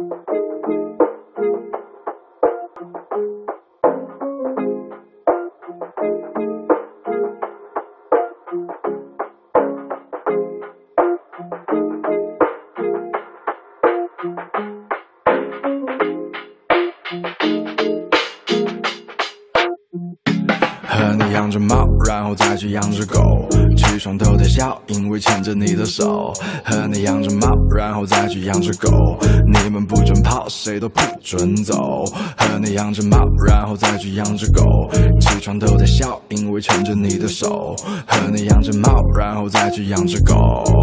和你养只猫，然后再去养只狗，起床都在笑，因为牵着你的手。和你养只猫，然后再去养只狗，你们不准跑，谁都不准走。和你养只猫，然后再去养只狗，起床都在笑，因为牵着你的手。和你养只猫，然后再去养只狗。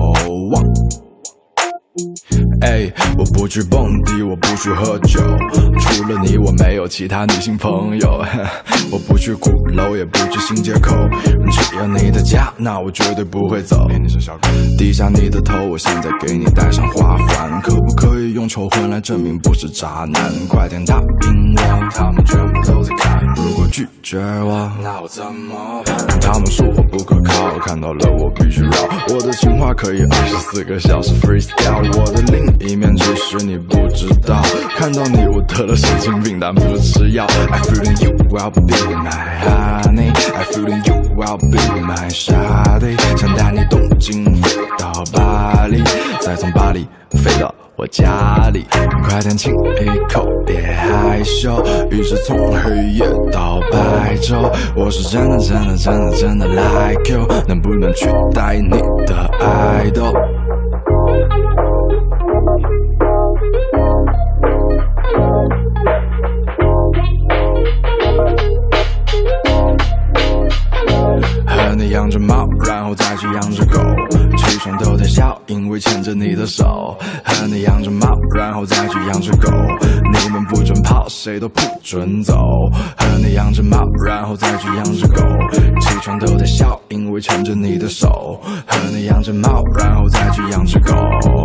我不去蹦迪，我不去喝酒，除了你我没有其他女性朋友。我不去鼓楼，也不去新街口，只要你的家，那我绝对不会走。低下你的头，我现在给你戴上花环，可不可以用求婚来证明不是渣男？快点答应我，他们全部都在看。如果拒绝我，那我怎么办？他们说我不可靠，看到了我必须绕。我的情话可以24个小时 freestyle， 我的另一面其实你不知道。看到你我得了神经病，但不是吃药。I feel in you, I'll be my honey. I feel in you, I'll be my shawty. 想带你东京飞到巴黎，再从巴黎飞到我家里。你快点亲一口，别害羞。于是从黑夜到白昼，我是真的真的真的真的 like you， 能不能取代你的爱豆？和你养只猫，然后再去养只狗，起床都在笑，因为牵着你的手。和你养只猫，然后再去养只狗，你们不准跑，谁都不准走。和你养只猫，然后再去养只狗，起床都在笑，因为牵着你的手。和你养只猫，然后再去养只狗。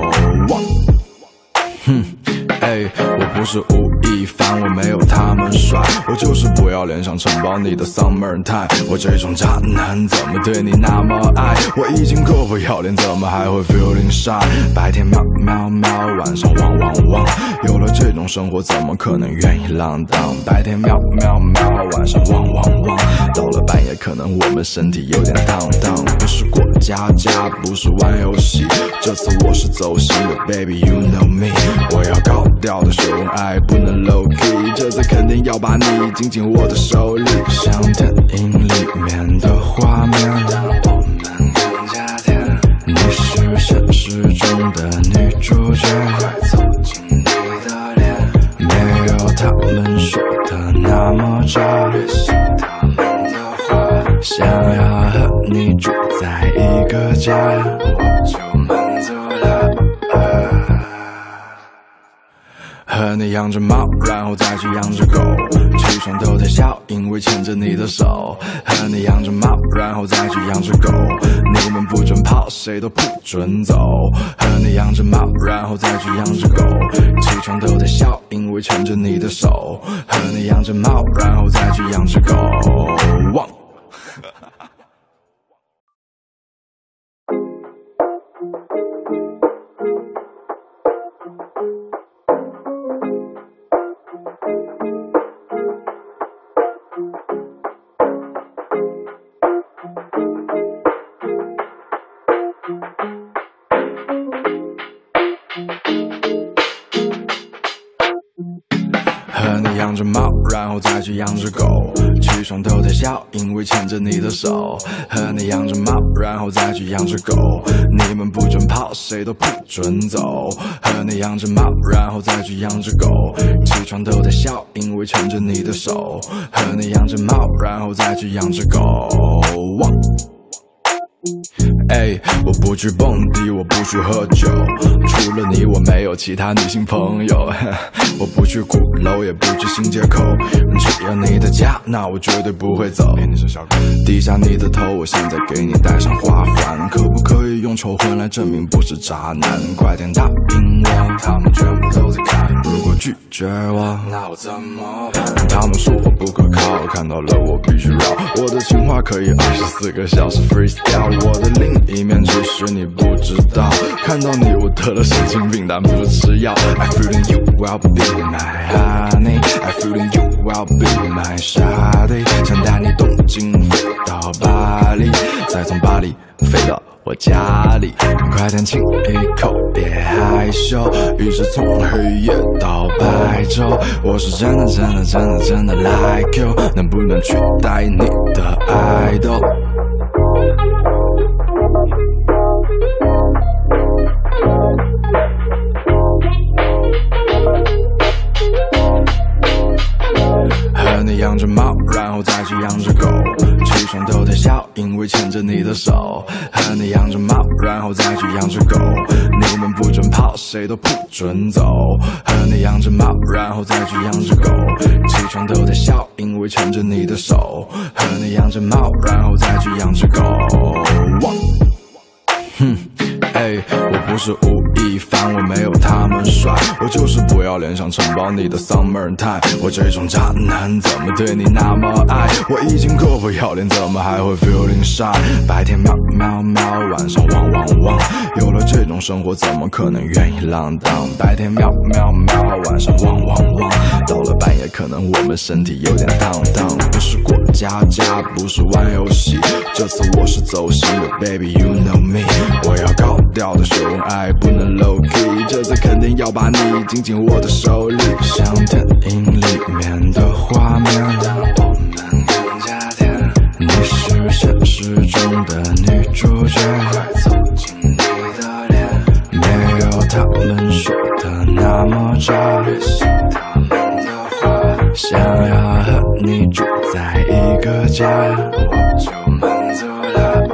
我不是吴亦凡，我没有他们帅，我就是不要脸想承包你的 summer time。我这种渣男怎么对你那么爱？我已经够不要脸，怎么还会 feeling shy？ 白天喵喵喵，晚上汪汪汪，有了这种生活怎么可能愿意浪荡？白天喵喵喵，晚上汪汪汪，到了半夜可能我们身体有点荡荡。不是过家家，不是玩游戏，这次我是走心的 baby you know me。 我要高调的秀恩爱，不能 low key， 这次肯定要把你紧紧握在手里，像电影里面的画面，让我们更加甜。你是现实中的女主角，快走进你的脸，没有他们说的那么渣，别信他们的话，想要和你住在一个家，我就满足了。和你养只猫，然后再去养只狗，起床都在笑，因为牵着你的手。和你养只猫，然后再去养只狗，你们不准跑，谁都不准走。和你养只猫，然后再去养只狗，起床都在笑，因为牵着你的手。和你养只猫，然后再去养只狗。和你养只猫，然后再去养只狗，起床都在笑，因为牵着你的手。和你养只猫，然后再去养只狗，你们不准跑，谁都不准走。和你养只猫，然后再去养只狗，起床都在笑，因为牵着你的手。和你养只猫，然后再去养只狗。我不去蹦迪，我不去喝酒，除了你我没有其他女性朋友。我不去鼓楼，也不去新街口，只要你的家，那我绝对不会走。低下你的头，我现在给你戴上花环，可不可以用求婚来证明不是渣男？快点答应我，他们全部都在看。如果拒绝我，那我怎么办？他们说我不可靠，看到了我必须绕。我的情话可以24个小时 freestyle， 我的另一面，其实你不知道。看到你我得了神经病，但不吃药。I feeling you, I'll be my honey. I feeling you, I'll be my shawty. 想带你东京飞到巴黎，再从巴黎飞到我家里。快点亲一口，别害羞。于是从黑夜到白昼，我是真的真的真的真的 like you， 能不能取代你的爱豆？和你养只猫，然后再去养只狗，起床都得笑，因为牵着你的手。和你养只猫，然后再去养只狗，你们不准跑，谁都不准走。和你养只猫，然后再去养只狗，起床都得笑，因为牵着你的手。和你养只猫，然后再去养只狗。我不是吴亦凡，我没有他们帅，我就是不要脸想承包你的 summer time。我这种渣男怎么对你那么爱？我已经够不要脸，怎么还会 feeling shy？ 白天喵喵喵，晚上汪汪汪，有了这种生活怎么可能愿意浪荡？白天喵喵喵，晚上汪汪汪，到了半夜可能我们身体有点荡荡。不是过家家，不是玩游戏，这次我是走心的 baby you know me。 我要高调的秀恩爱，不能 low key， 这次肯定要把你紧紧握在手里，像电影里面的画面，让我们更加甜。你是现实中的女主角，快走进你的脸，没有他们说的那么渣，别信他们的话，想要和你住在一个家，我就满足了。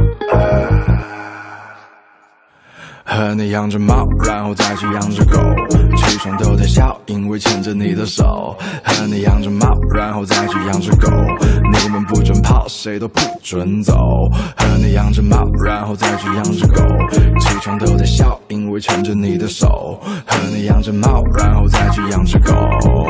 和你养只猫，然后再去养只狗，起床都得笑，因为牵着你的手。和你养只猫，然后再去养只狗，你们不准跑，谁都不准走。和你养只猫，然后再去养只狗，起床都得笑，因为牵着你的手。和你养只猫，然后再去养只狗。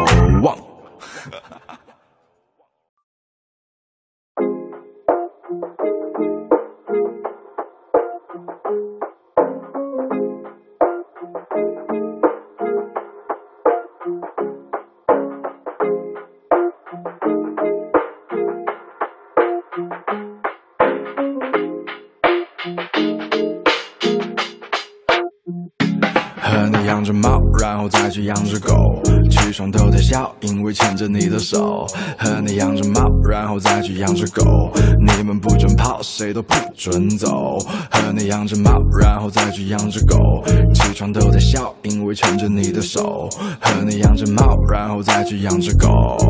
和你养只猫，然后再去养只狗，起床都得笑，因为牵着你的手。和你养只猫，然后再去养只狗，你们不准跑，谁都不准走。和你养只猫，然后再去养只狗，起床都得笑，因为牵着你的手。和你养只猫，然后再去养只狗。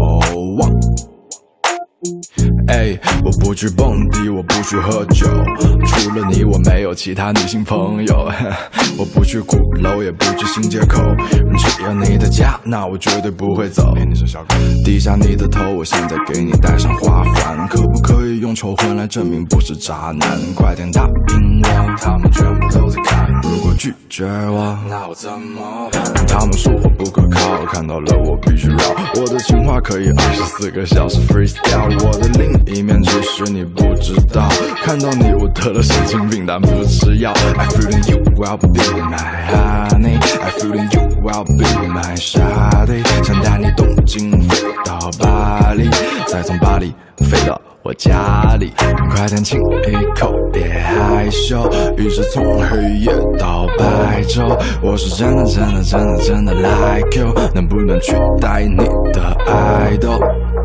我不去蹦迪，我不去喝酒，除了你我没有其他女性朋友。我不去鼓楼，也不去新街口，只要你的家，那我绝对不会走。低下你的头，我现在给你戴上花环，可不可以用求婚来证明不是渣男？快点答应我，他们全部都在看。如果拒绝我，那我怎么办？他们说我不可靠，看到了我必须绕。我的情话可以24个小时 freestyle， 我的另一面其实你不知道。看到你我得了神经病，但不吃药。I feeling you, I'll be my honey. I feeling you, I'll be my shawty. 想带你东京飞到巴黎，再从巴黎飞到我家里。快点亲一口，别害羞。于是从黑夜到白昼，我是真的真的真的真的 like you， 能不能取代你的爱豆？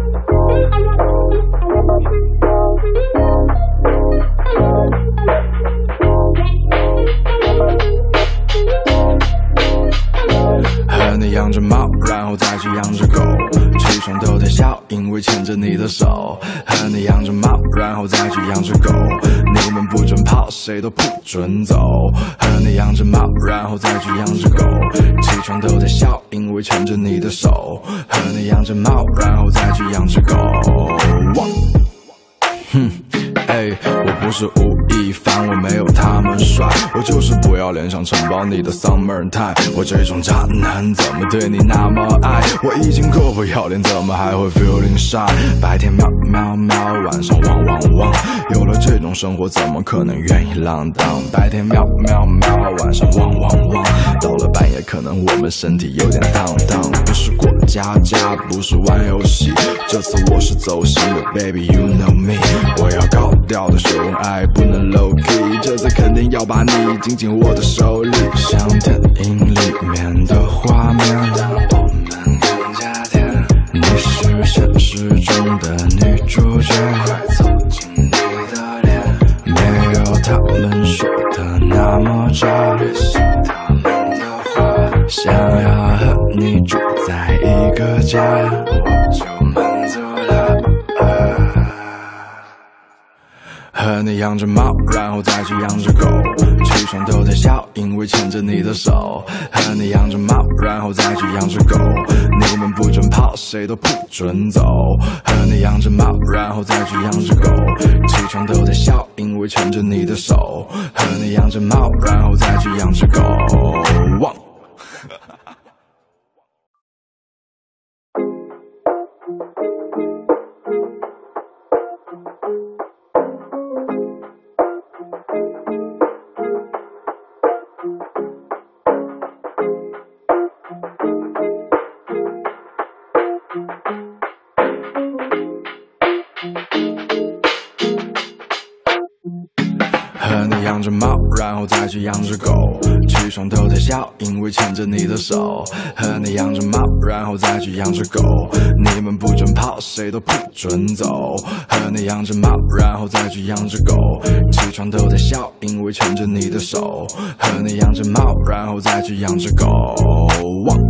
和你养只猫，然后再去养只狗，起床都得笑，因为牵着你的手。和你养只猫，然后再去养只狗，你们不准跑，谁都不准走。和你养只猫，然后再去养只狗，起床都得笑，因为牵着你的手。和你养只猫，然后再去养只狗。 我不是吴亦凡，我没有他们帅，我就是不要脸想承包你的 summer time。我这种渣男怎么对你那么爱？我已经够不要脸，怎么还会 feeling shy？ 白天喵喵喵，晚上汪汪汪，有了这种生活，怎么可能愿意浪荡？白天喵喵喵，晚上汪汪汪，到了半夜可能我们身体有点荡荡。不是过家家，不是玩游戏，这次我是走心的 baby you know me。 我要高调的秀恩爱，不能 low key， 这次肯定要把你紧紧握在手里，像电影里面的画面，让我们更加甜。你是现实中的女主角，快走进你的脸，没有他们说的那么渣，别信他们的话，想要和你住在一个家，我就满足了。和你养只猫，然后再去养只狗，起床都在笑，因为牵着你的手。和你养只猫，然后再去养只狗，你们不准跑，谁都不准走。和你养只猫，然后再去养只狗，起床都在笑，因为牵着你的手。和你养只猫，然后再去养只狗。汪和你养只猫，然后再去养只狗，起床都在笑，因为牵着你的手。和你养只猫，然后再去养只狗，你们不准跑，谁都不准走。和你养只猫，然后再去养只狗，起床都在笑，因为牵着你的手。和你养只猫，然后再去养只狗。汪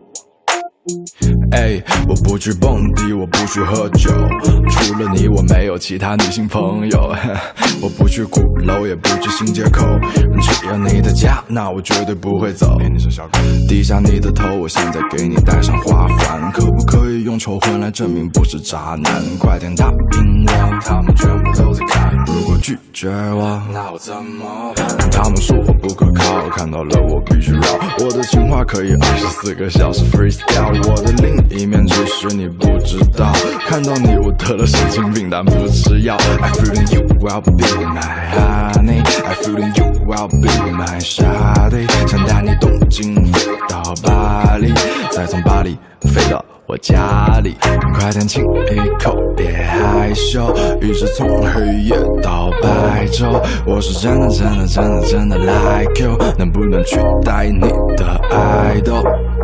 我不去蹦迪，我不去喝酒，除了你我没有其他女性朋友。我不去鼓楼，也不去新街口，只要你的家，那我绝对不会走。低下你的头，我现在给你戴上花环，可不可以用仇恨来证明不是渣男？快点答应我，他们全部都在看。如果拒绝我，那我怎么办？他们说我不可靠，看到了我必须绕。我的情话可以24个小时 freestyle， 我的另一面其实你不知道，看到你我得了神经病，但不吃药。I feeling you will be my honey， I feeling you will be my shawty， 想带你东京飞到巴黎，再从巴黎飞到我家里。快点亲一口，别害羞，一直从黑夜到白昼。我是真的真的真的真的 like you， 能不能取代你的爱豆？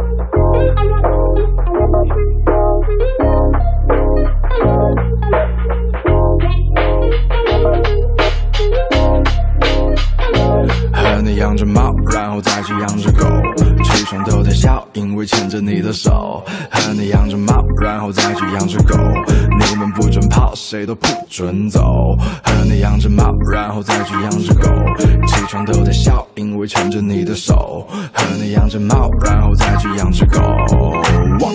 和你养只猫，然后再去养只狗，起床都在笑，因为牵着你的手。和你养只猫，然后再去养只狗，你们不准跑，谁都不准走。和你养只猫，然后再去养只狗，起床都在笑，因为牵着你的手。和你养只猫，然后再去养只狗。汪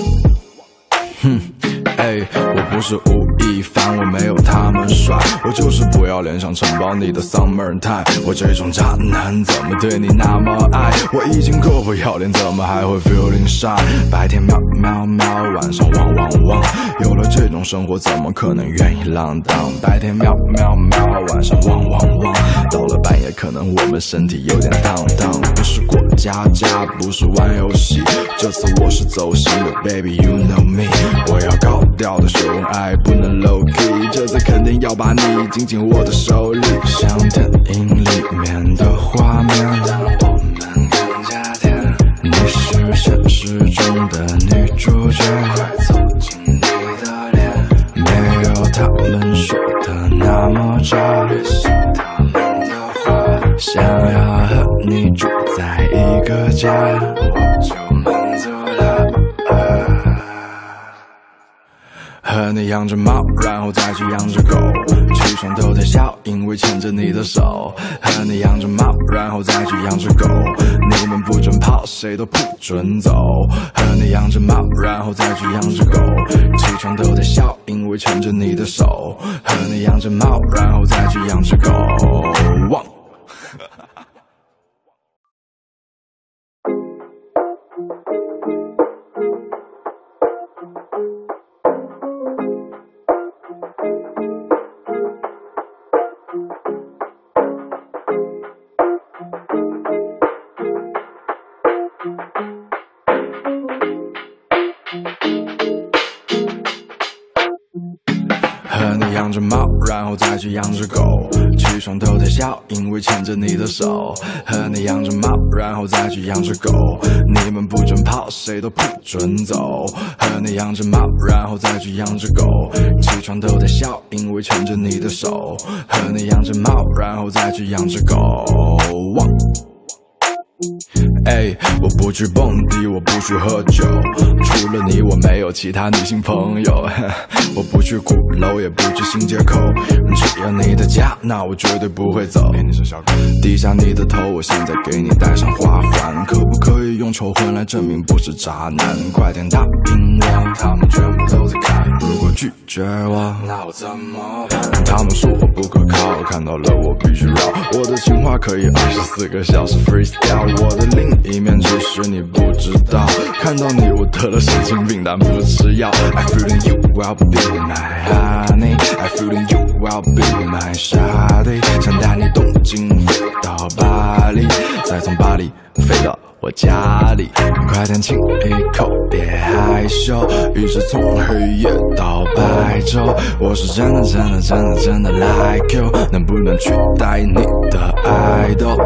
我不是吴亦凡，我没有他们帅，我就是不要脸想承包你的 summer time。 我这种渣男怎么对你那么爱？我已经够不要脸，怎么还会 feeling shy？ 白天喵喵喵，晚上汪汪汪，有了这种生活，怎么可能愿意浪荡？白天喵喵喵，晚上汪汪汪，到了半夜可能我们身体有点荡荡。不是过家家，不是玩游戏，这次我是走心的 baby you know me。 我要高调的秀恩爱，不能 low key， 这次肯定要把你紧紧握在手里，像电影里面的画面，让我们更加甜。你是现实中的女主角，快走进你的脸，没有他们说的那么渣，别信他们的话，想要和你住在一个家，我就满足了。和和你养只猫，然后再去养只狗，起床都得笑，因为牵着你的手。和你养只猫，然后再去养只狗，你们不准跑，谁都不准走。和你养只猫，然后再去养只狗，起床都得笑，因为牵着你的手。和你养只猫，然后再去养只狗。汪和你养只猫，然后再去养只狗，起床都得笑，因为牵着你的手。和你养只猫，然后再去养只狗，你们不准跑，谁都不准走。和你养只猫，然后再去养只狗，起床都得笑，因为牵着你的手。和你养只猫，然后再去养只狗。汪我不去蹦迪，我不去喝酒，除了你我没有其他女性朋友。我不去鼓楼，也不去新街口，只要你的家，那我绝对不会走。低下你的头，我现在给你戴上花环，可不可以用求婚来证明不是渣男？快点答应我，他们全部都在看。如果拒绝我，那我怎么办？他们说我不可靠，看到了我必须绕。我的情话可以24个小时 freestyle， 我的另一面其实你不知道。看到你我得了神经病，但不是吃药。I feeling you, I'll be my honey. I feeling you, I'll be my shawty. 想带你东京飞到巴黎，再从巴黎飞到我家里。快点亲一口，别害羞，一直从黑夜到白昼。我是真的真的真的真的 like you， 能不能取代你的爱豆？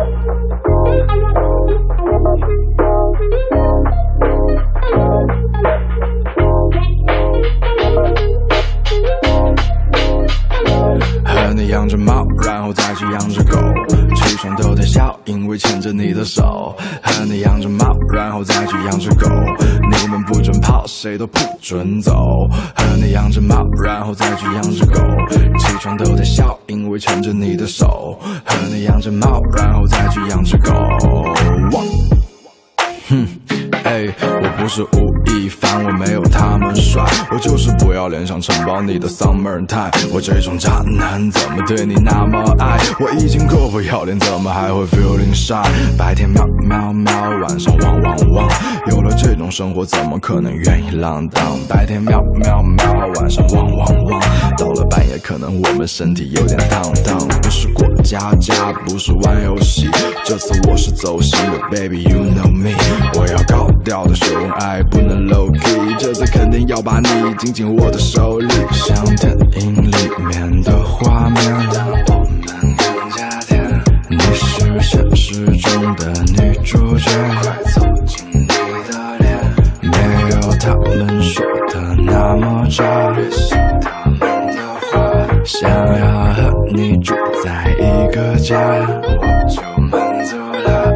和你养只猫，然后再去养只狗，起床都得笑，因为牵着你的手。和你养只猫，然后再去养只狗，你们不准跑，谁都不准走。和你养只猫，然后再去养只狗，起床都得笑，因为牵着你的手。和你养只猫，然后再去养只狗。我不是吴亦凡，我没有他们帅，我就是不要脸想承包你的 summer time。我这种渣男怎么对你那么爱？我已经够不要脸，怎么还会 feeling shy？ 白天喵喵喵，晚上汪汪汪，有了这种生活怎么可能愿意浪荡？白天喵喵喵，晚上汪汪汪，到了半夜可能我们身体有点荡荡。不是过家家，不是玩游戏，这次我是走心的 baby you know me。 我要高调的秀恩爱，不能 low key， 这次肯定要把你紧紧握在手里，像电影里面的画面，让我们更加甜。你是现实中的女主角，快走进你的脸，没有他们说的那么渣，别信他们的话，想要和你住在一个家，我就满足了。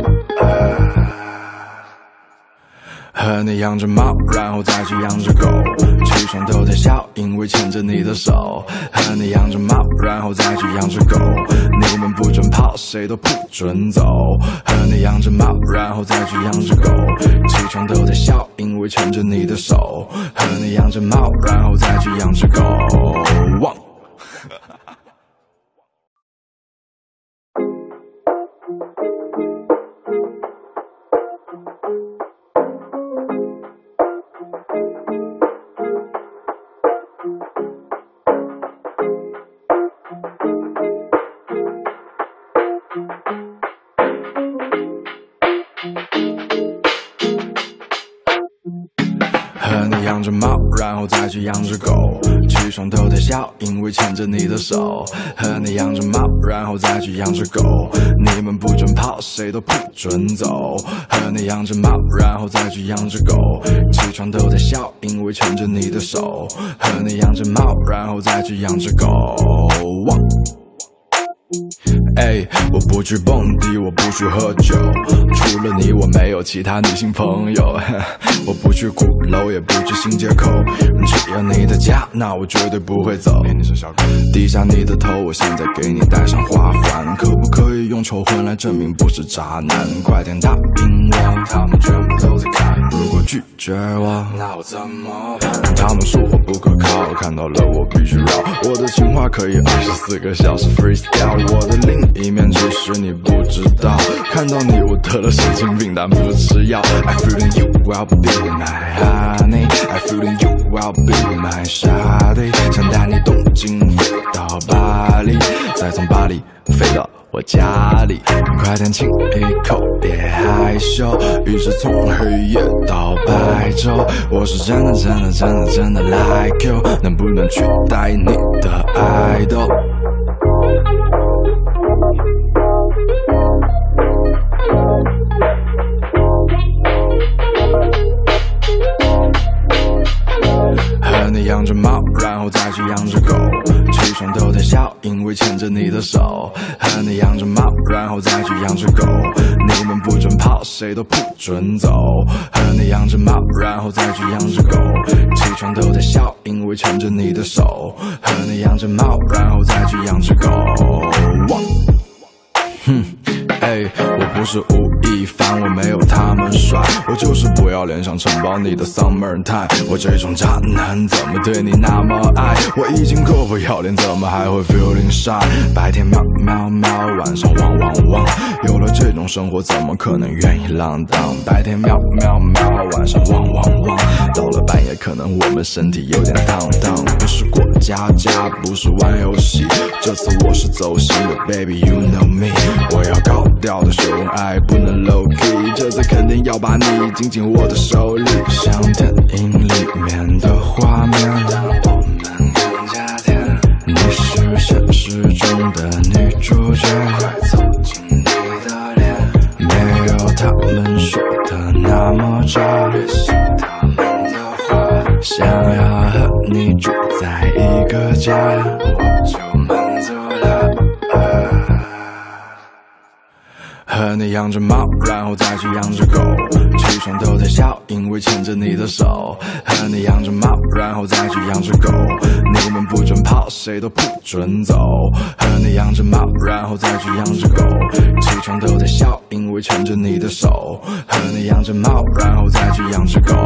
和你养只猫，然后再去养只狗，起床都得笑，因为牵着你的手。和你养只猫，然后再去养只狗，你们不准跑，谁都不准走。和你养只猫，然后再去养只狗，起床都得笑，因为牵着你的手。和你养只猫，然后再去养只狗。汪和你养只猫，然后再去养只狗，起床都得笑，因为牵着你的手。和你养只猫，然后再去养只狗，你们不准跑，谁都不准走。和你养只猫，然后再去养只狗，起床都得笑，因为牵着你的手。和你养只猫，然后再去养只狗。汪我不去蹦迪，我不去喝酒，除了你我没有其他女性朋友。我不去鼓楼，也不去新街口，只要你的家，那我绝对不会走。低下你的头，我现在给你戴上花环，可不可以用求婚来证明不是渣男？快点答应我，他们全部都在看。如果拒绝我，那我怎么办？他们说我不可靠，看到了我必须绕。我的情话可以24个小时 freestyle， 我的另一面其实你不知道。看到你我得了神经病，但不吃药。I feeling you, I'll be my honey. I feeling you, I'll be my shawty. 想带你东京飞到巴黎，再从巴黎飞到我家里。快点亲一口，别害羞。于是从黑夜到白昼，我是真的真的真的真的 like you， 能不能取代你的爱豆？和你养只猫，然后再去养只狗，起床都在笑，因为牵着你的手。和你养只猫，然后再去养只狗，你们不准跑，谁都不准走。和你养只猫，然后再去养只狗，起床都在笑，因为牵着你的手。和你养只猫，然后再去养只狗。我不是吴亦凡，我没有他们帅，我就是不要脸想承包你的 summer time。我这种渣男怎么对你那么爱？我已经够不要脸，怎么还会 feeling shy？ 白天喵喵喵，晚上汪汪汪，有了这种生活怎么可能愿意浪荡？白天喵喵喵，晚上汪汪汪，到了半夜可能我们身体有点烫烫。不是过家家，不是玩游戏，这次我是走心的 baby you know me。 我要高调的秀恩爱，不能 low key， 这次肯定要把你紧紧握在手里，像电影里面的画面，让我们更加甜。你是现实中的女主角，快走进你的脸，没有他们说的那么渣，别信他们的话，想要和你住在一个家，我就满足了。和你养只猫，然后再去养只狗，起床都在笑，因为牵着你的手。和你养只猫，然后再去养只狗，你们不准跑，谁都不准走。和你养只猫，然后再去养只狗，起床都在笑，因为牵着你的手。和你养只猫，然后再去养只狗。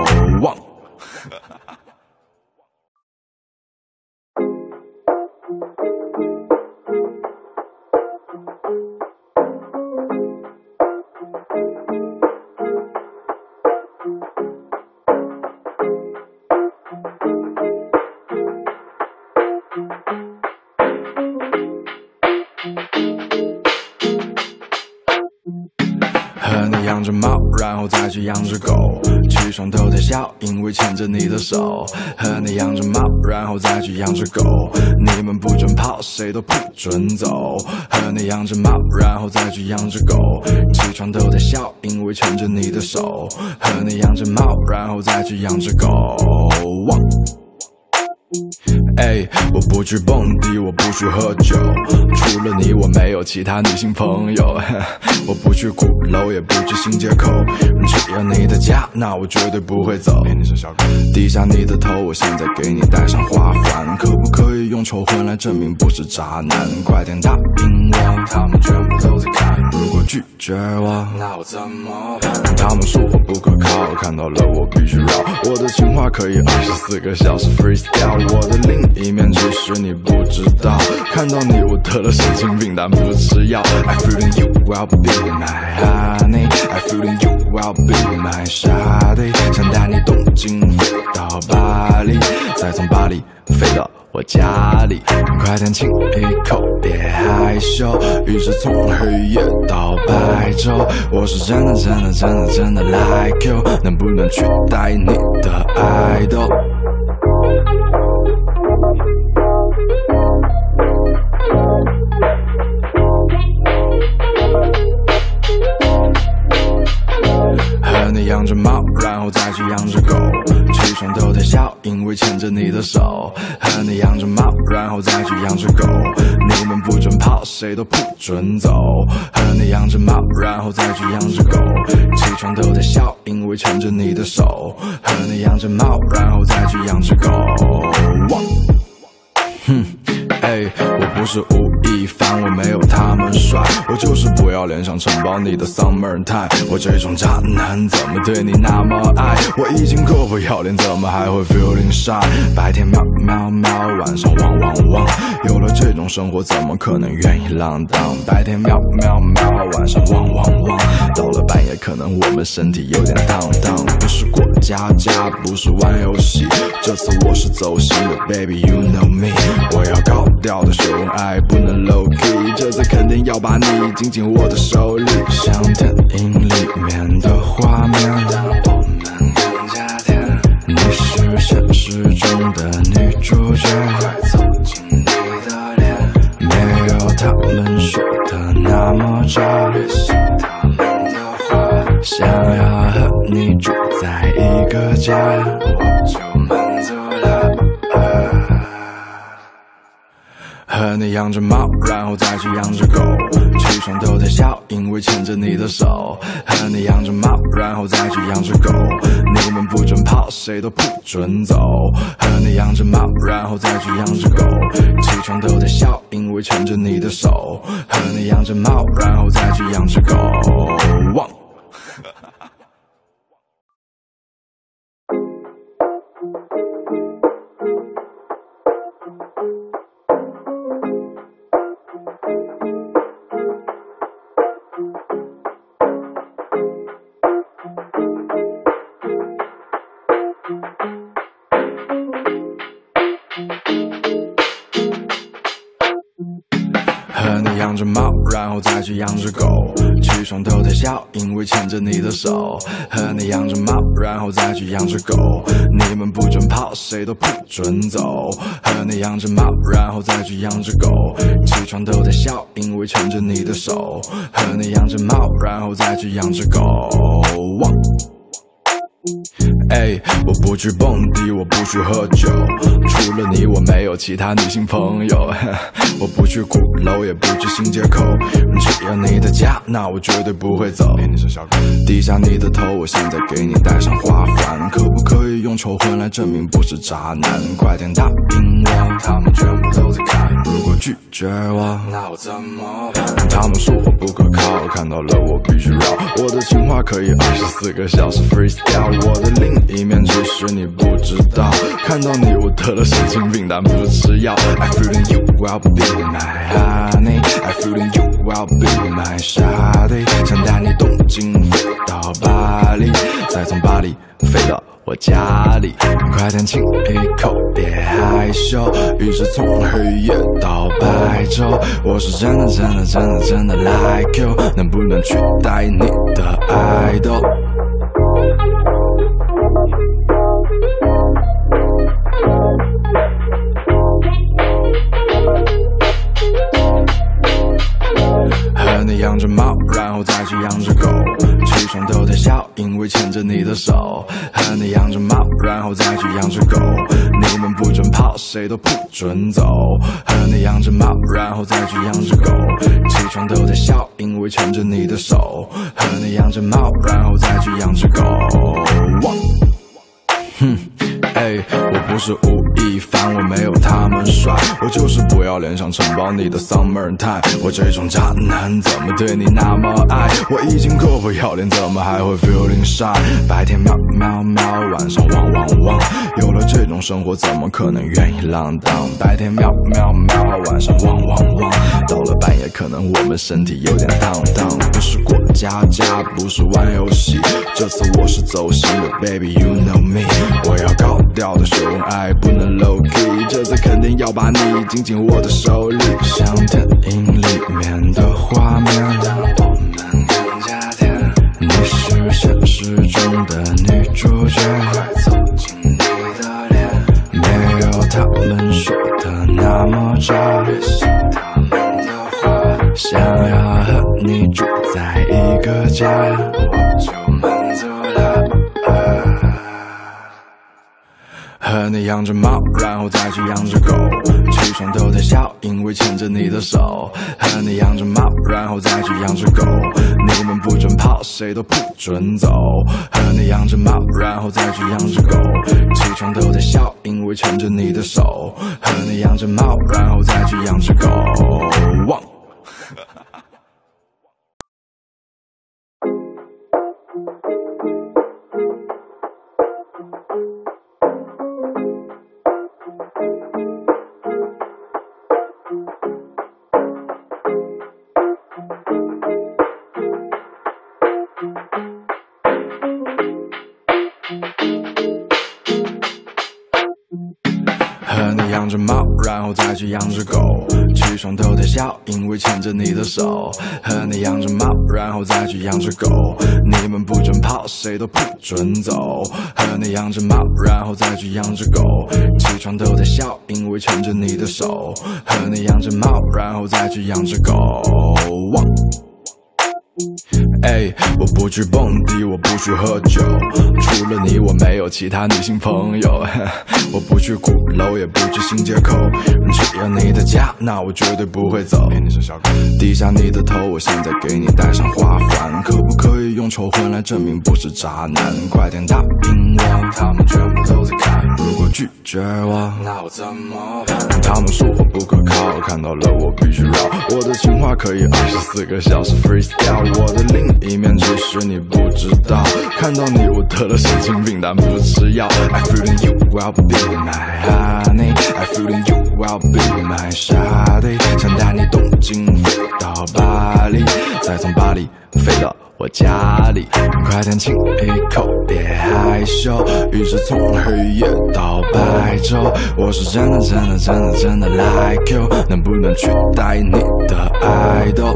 和你养只猫，然后再去养只狗，起床都在笑，因为牵着你的手。和你养只猫，然后再去养只狗，你们不准跑，谁都不准走。和你养只猫，然后再去养只狗，起床都在笑，因为牵着你的手。和你养只猫，然后再去养只狗。我不去蹦迪，我不去喝酒，除了你我没有其他女性朋友。我不去鼓楼，也不去新街口，只要你的家，那我绝对不会走。低下你的头，我现在给你戴上花环，可不可以用求婚来证明不是渣男？快点答应我，他们全部都在看。如果拒绝我，那我怎么办？他们说我不可靠，看到了我必须绕。我的情话可以24个小时 freestyle， 我的另一面其实你不知道。看到你我得了神经病，但不吃药。I feeling you, I'll be my honey. I feeling you, I'll be my shawty. 想带你东京飞到巴黎，再从巴黎飞到我家里。快点亲一口，别害羞。于是从黑夜到白昼，我是真的真的真的真的 like you， 能不能取代你的爱豆？和你养养只猫，然后再去养只狗，起床都得笑，因为牵着你的手。和你养只猫，然后再去养只狗，你们不准跑，谁都不准走。和你养只猫，然后再去养只狗，起床都得笑，因为牵着你的手。和你养只猫，然后再去养只狗。我不是吴亦凡，我没有他们帅，我就是不要脸想承包你的 summertime。我这种渣男怎么对你那么爱？我已经够不要脸，怎么还会 feeling shy？ 白天喵喵喵，晚上汪汪汪，有了这种生活，怎么可能愿意浪荡？白天喵喵喵，晚上汪汪汪，到了半夜可能我们身体有点荡荡。不是过家家，不是玩游戏，这次我是走心的 baby you know me。 我要高调的秀恩爱，不能 low key， 这次肯定要把你紧紧握在手里，像电影里面的画面，让我们更加甜。你是现实中的女主角，快走进你的脸，没有他们说的那么渣，略信他们的话，想要和你住在一个家，我就满足了。和你养只猫，然后再去养只狗，起床都得笑，因为牵着你的手。和你养只猫，然后再去养只狗，你们不准跑，谁都不准走。和你养只猫，然后再去养只狗，起床都得笑，因为牵着你的手。和你养只猫，然后再去养只狗。和你养只猫，然后再去养只狗，起床都得笑，因为牵着你的手。和你养只猫，然后再去养只狗，你们不准跑，谁都不准走。和你养只猫，然后再去养只狗，起床都得笑，因为牵着你的手。和你养只猫，然后再去养只狗。我不去蹦迪，我不去喝酒，除了你我没有其他女性朋友。我不去鼓楼，也不去新街口，只要你的家，那我绝对不会走。低下你的头，我现在给你戴上花环，可不可以用求婚来证明不是渣男？快点答应我，他们全部都在看。如果拒绝我，那我怎么办？他们说我不可靠，看到了我必须绕。我的情话可以24个小时 freestyle， 我的另一面其实你不知道，看到你我得了神经病，但不是吃药。I feeling you will be my honey， I feeling you will be my shawty， 想带你东京飞到巴黎，再从巴黎飞到我家里。快点亲一口，别害羞，一直从黑夜到白昼。我是真的真的真的真的 like you， 能不能取代你的爱豆？和你养只猫，然后再去养只狗，起床都得笑，因为牵着你的手。和你养只猫，然后再去养只狗，你们不准跑，谁都不准走。和你养只猫，然后再去养只狗，起床都得笑，因为牵着你的手。和你养只猫，然后再去养只狗。我不是吴亦凡，我没有他们帅，我就是不要脸想承包你的 summertime。 我这种渣男怎么对你那么爱？我已经够不要脸，怎么还会 feeling shy？ 白天喵喵喵，晚上汪汪汪，有了这种生活，怎么可能愿意浪荡？白天喵喵喵，晚上汪汪汪，到了半夜可能我们身体有点荡荡。不是过家家，不是玩游戏，这次我是走心的 baby you know me。 我要高调的秀恩爱，不能 low key， 这次肯定要把你紧紧握在手里，像电影里面的画面，让我们更加甜。你是现实中的女主角，快走进你的脸，没有他们说的那么渣，略信他们的话，想要和你住在一个家，我就满足了。 和你养只猫，然后再去养只狗，起床都在笑，因为牵着你的手。和你养只猫，然后再去养只狗，你们不准跑，谁都不准走。和你养只猫，然后再去养只狗，起床都在笑，因为牵着你的手。和你养只猫，然后再去养只狗。汪和你养只猫，然后再去养只狗，起床都在笑，因为牵着你的手。和你养只猫，然后再去养只狗，你们不准跑，谁都不准走。和你养只猫，然后再去养只狗，起床都在笑，因为牵着你的手。和你养只猫，然后再去养只狗。汪我不去蹦迪，我不去喝酒，除了你我没有其他女性朋友。我不去鼓楼，也不去新街口，只要你的家，那我绝对不会走。低下你的头，我现在给你戴上花环，可不可以用求婚来证明不是渣男？快点答应我，他们全部都在看。如果拒绝我，那我怎么办？他们说我不可靠，看到了我必须绕。我的情话可以24个小时 freestyle， 我的另一面其实你不知道，看到你我得了神经病，但不吃药。I feeling you, I'll be my honey. I feeling you, I'll be my shawty. 想带你东京飞到巴黎，再从巴黎飞到我家里。你快点亲一口，别害羞，一直从黑夜到白昼。我是真的真的真的真的 like you， 能不能取代你的爱豆？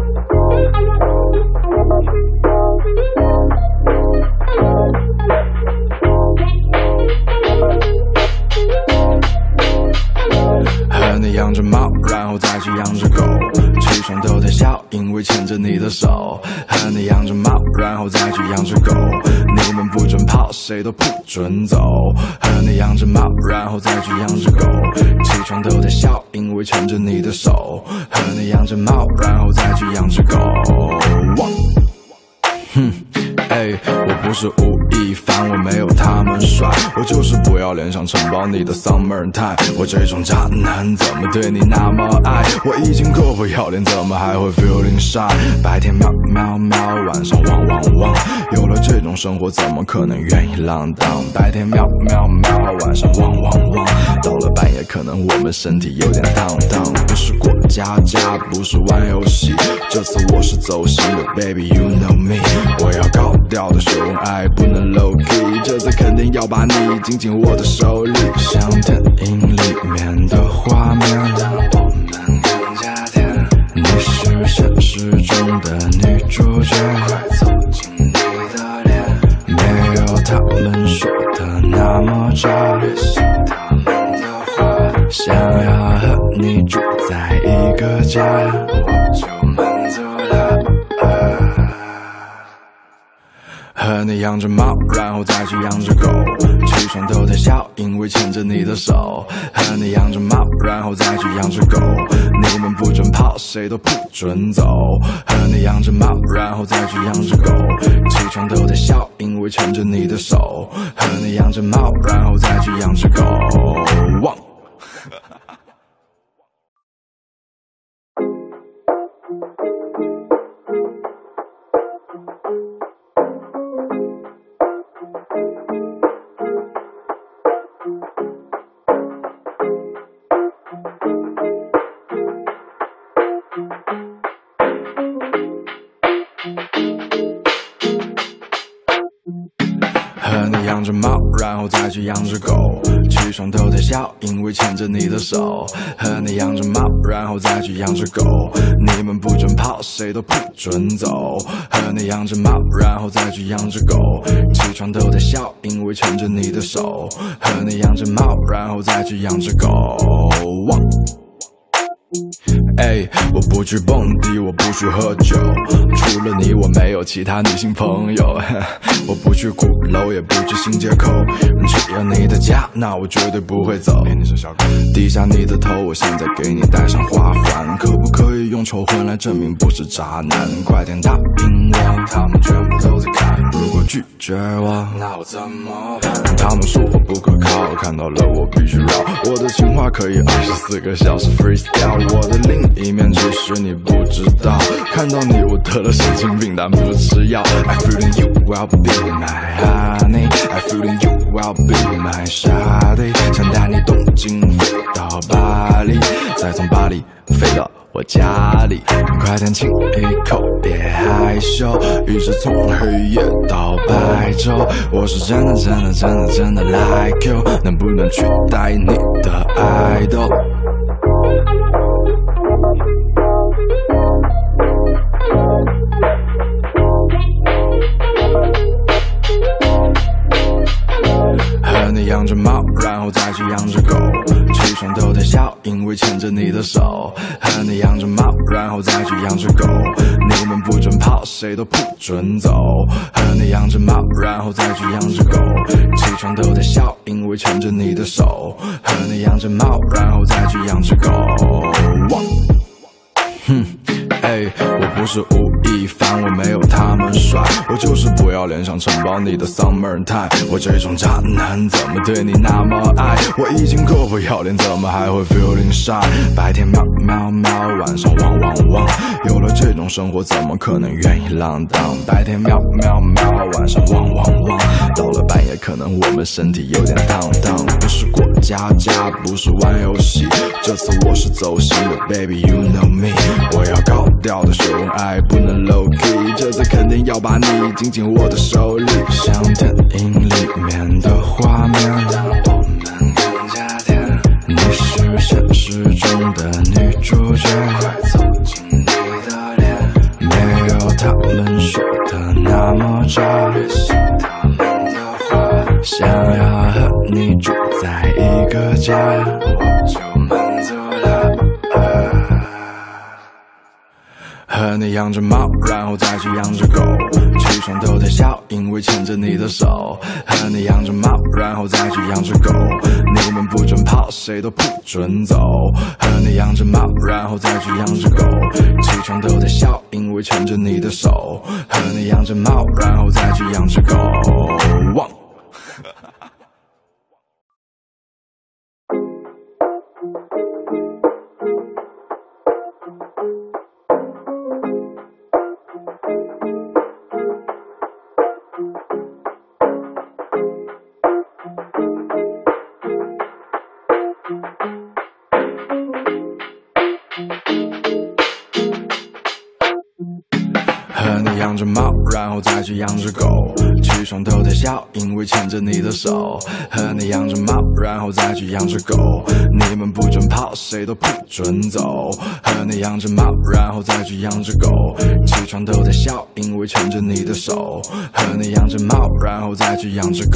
和你养只猫，然后再去养只狗，起床都在笑，因为牵着你的手。和你养只猫，然后再去养只狗，你们不准跑，谁都不准走。和你养只猫，然后再去养只狗，起床都在笑，因为牵着你的手。和你养只猫，然后再去养只狗。我不是吴亦凡，我没有他们帅，我就是不要脸想承包你的 summer time。我这种渣男怎么对你那么爱？我已经够不要脸，怎么还会 feeling shy？ 白天喵喵喵，晚上汪汪汪，有了这种生活怎么可能愿意浪荡？白天喵喵喵，晚上汪汪汪，到了半夜可能我们身体有点荡荡。不是过家家，不是玩游戏，这次我是走心的 baby you know me。 我要高调的秀恩爱，不能 low key， 这次肯定要把你紧紧握在手里，像电影里面的画面，让我们更加甜。你是现实中的女主角，快走进你的脸，没有他们说的那么渣，略信他们的话，想要和你住在一个家，我就满足了。和你养只猫，然后再去养只狗，起床都在笑，因为牵着你的手。和你养只猫，然后再去养只狗，你们不准跑，谁都不准走。和你养只猫，然后再去养只狗，起床都在笑，因为牵着你的手。和你养只猫，然后再去养只狗。汪和你养只猫，然后再去养只狗，起床都在笑，因为牵着你的手。和你养只猫，然后再去养只狗，你们不准跑，谁都不准走。和你养只猫，然后再去养只狗，起床都在笑，因为牵着你的手。和你养只猫，然后再去养只狗。汪我不去蹦迪，我不去喝酒，除了你我没有其他女性朋友。我不去鼓楼，也不去新街口，只要你的家，那我绝对不会走。低下你的头，我现在给你戴上花环，可不可以用求婚来证明不是渣男？快点答应我，他们全部都在看。如果拒绝我，那我怎么办？他们说我不可靠，看到了我必须绕。我的情话可以24个小时 freestyle， 我的另一面其实你不知道。看到你我得了神经病，但不吃药。I feeling you, I'll be my honey. I feeling you, I'll be my shawty. 想带你东京飞到巴黎，再从巴黎飞到我家里。快点亲一口，别害羞。于是从黑夜到白昼，我是真的真的真的真的 like you， 能不能取代你的爱豆？和你养只猫，然后再去养只狗，起床都得笑，因为牵着你的手。和你养只猫，然后再去养只狗，你们不准跑，谁都不准走。和你养只猫，然后再去养只狗，起床都得笑，因为牵着你的手。和你养只猫，然后再去养只狗。我不是吴亦凡，我没有他们帅，我就是不要脸想承包你的 summer time。我这种渣男怎么对你那么爱？我已经够不要脸，怎么还会 feeling shy？ 白天喵喵喵，晚上汪汪汪，有了这种生活怎么可能愿意浪荡？白天喵喵喵，晚上汪汪汪，到了半夜可能我们身体有点烫烫。不是过家家，不是玩游戏，这次我是走心的 baby you know me。 我要高调的秀恩爱，不能 low key， 这次肯定要把你紧紧握在手里，像电影里面的画面，让我们更加甜。你是现实中的女主角，快走进你的脸，没有他们说的那么渣，别信他们的话，想要和你住在一个家，我就满足了。和你养只猫，然后再去养只狗，起床都得笑，因为牵着你的手。和你养只猫，然后再去养只狗，你们不准跑，谁都不准走。和你养只猫，然后再去养只狗，起床都得笑，因为牵着你的手。和你养只猫，然后再去养只狗。和你养只猫，然后再去养只狗，起床都得笑，因为牵着你的手。和你养只猫，然后再去养只狗，你们不准跑，谁都不准走。和你养只猫，然后再去养只狗，起床都得笑，因为牵着你的手。和你养只猫，然后再去养只狗。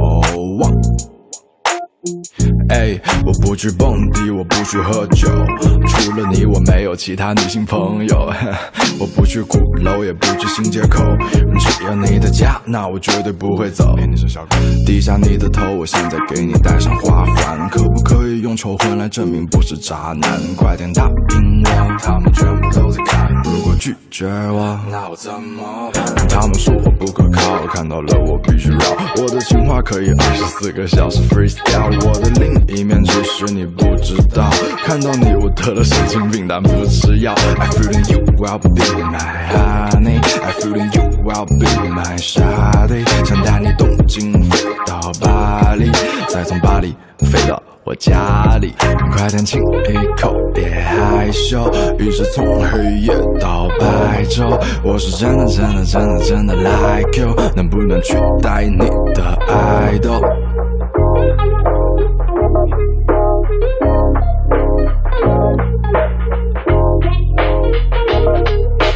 我不去蹦迪，我不去喝酒，除了你我没有其他女性朋友。我不去鼓楼，也不去新街口，只要你的家，那我绝对不会走。低下你的头，我现在给你戴上花环，可不可以用求婚来证明不是渣男？快点答应我，他们全部都在看。如果拒绝我，那我怎么办？他们说我不可靠，看到了我必须绕。我的情话可以24个小时 freestyle， 我的另一面其实你不知道。看到你我得了神经病，但不吃药。I feeling you, I'll be my honey. I feeling you, I'll be my shawty. 想带你东京飞到巴黎，再从巴黎飞到我家里。快点亲一口，别害羞。于是从黑夜到白昼，我是真的真的真的真的 like you， 能不能取代你的爱豆？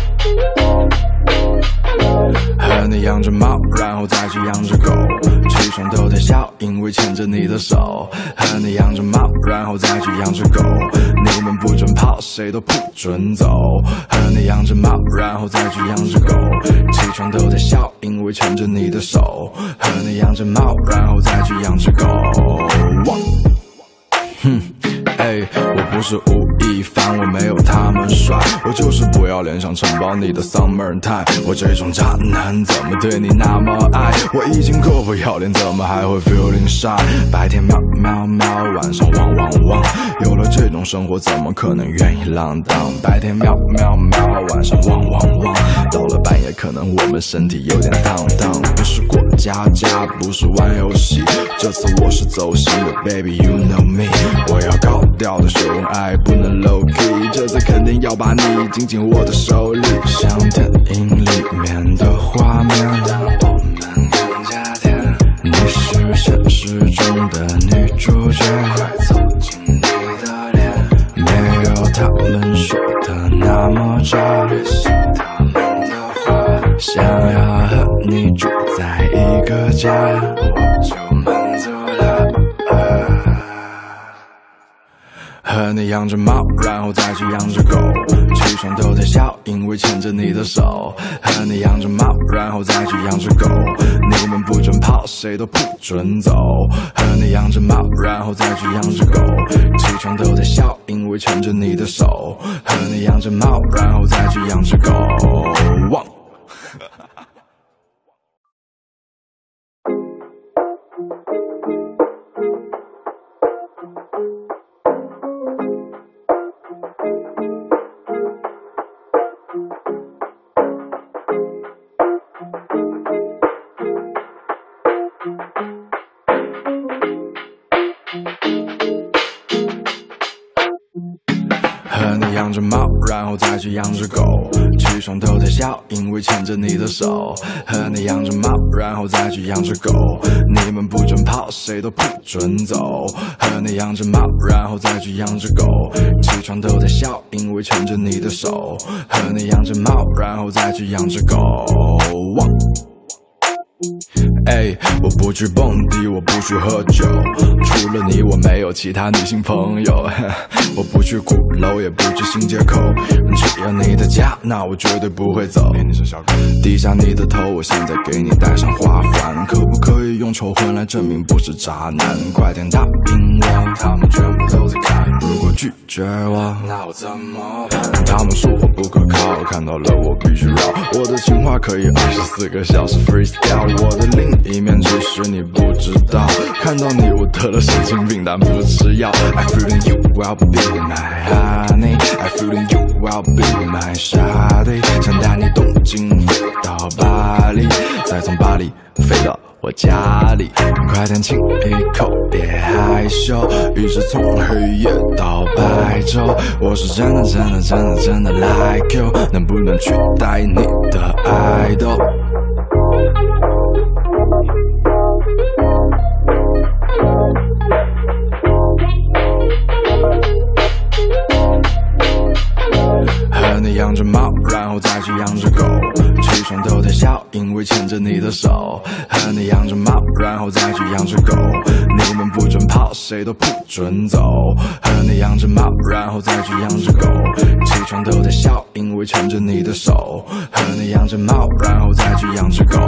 和你养只猫，然后再去养只狗，起床都在笑，因为牵着你的手，和你养着猫，然后再去养只狗。你们不准跑，谁都不准走，和你养着猫，然后再去养只狗。起床都在笑，因为牵着你的手，和你养着猫，然后再去养只狗。我不是吴亦凡，我没有他们帅，我就是不要脸想承包你的 summer time。我这种渣男怎么对你那么爱？我已经够不要脸，怎么还会 feeling shy？ 白天喵喵喵，晚上汪汪汪，有了这种生活，怎么可能愿意浪荡？白天喵喵喵，晚上汪汪汪，到了半夜可能我们身体有点荡荡。不是过家家，不是玩游戏，这次我是走心的 baby you know me。 我要高调的秀恩爱，不能 low key， 这次肯定要把你紧紧握在手里，像电影里面的画面，让我们更加甜。你是现实中的女主角，快走进你的脸，没有他们说的那么渣，别信他们的话，想要和你住在一个家，我就满足了。和你养着猫，然后再去养只狗。起床都在笑，因为牵着你的手。和你养着猫，然后再去养只狗。你们不准跑，谁都不准走。和你养着猫，然后再去养只狗。起床都在笑，因为牵着你的手。和你养着猫，然后再去养只狗。和你养着猫，然后再去养只狗。起床都在笑，因为牵着你的手。和你养着猫，然后再去养只狗。你们不准跑，谁都不准走。和你养着猫，然后再去养只狗。起床都在笑，因为牵着你的手。和你养着猫，然后再去养只狗。我不去蹦迪，我不去喝酒，除了你我没有其他女性朋友。我不去鼓楼，也不去新街口，只要你的家，那我绝对不会走。低下你的头，我现在给你戴上花环，可不可以用求婚来证明不是渣男？快点答应我，他们全部都在看。如果拒绝我，那我怎么办？他们说我不可靠，看到了我必须绕。我的情话可以24个小时 freestyle， 我的另一面只是你不知道。看到你我得了神经病，但不吃药。I feeling you will be my honey， I feeling you will be my shawty， 想带你东京飞到巴黎，再从巴黎飞到我家里。快点亲一口，别害羞，一直从黑夜到白昼。我是真的真的真的真的 like you， 能不能取代你的爱豆？和你养着猫，然后再去养只狗。起床都在笑，因为牵着你的手。和你养着猫，然后再去养只狗。你们不准跑，谁都不准走。和你养着猫，然后再去养只狗。起床都在笑，因为牵着你的手。和你养着猫，然后再去养只狗。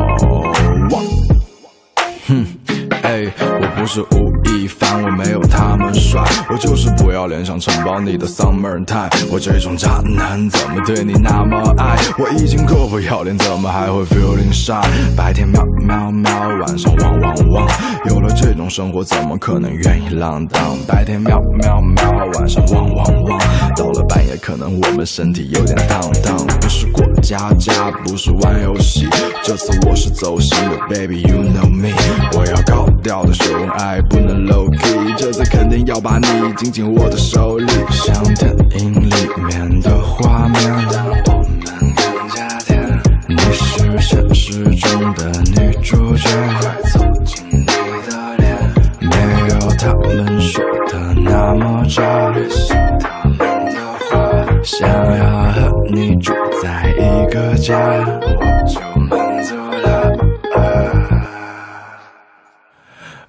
我不是吴亦凡，我没有他们帅，我就是不要脸想承包你的 summer time。 我这种渣男怎么对你那么爱？我已经够不要脸，怎么还会 feeling shy？ 白天喵喵喵，晚上汪汪汪，有了这种生活，怎么可能愿意浪荡？白天喵喵喵，晚上汪汪汪，到了半夜可能我们身体有点荡荡。不是过家家，不是玩游戏，这次我是走心的 baby you know me。 我要高调的秀恩爱，不能 low key， 这次肯定要把你紧紧握在手里，像电影里面的画面，让我们更加甜。你是现实中的女主角，快走进你的脸，没有他们说的那么渣，别信他们的话，想要和你住在一个家，我就满足了。